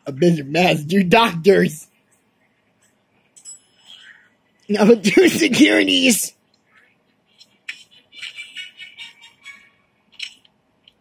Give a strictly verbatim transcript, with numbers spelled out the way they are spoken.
A bitzer mess. Do doctors. Number two securities.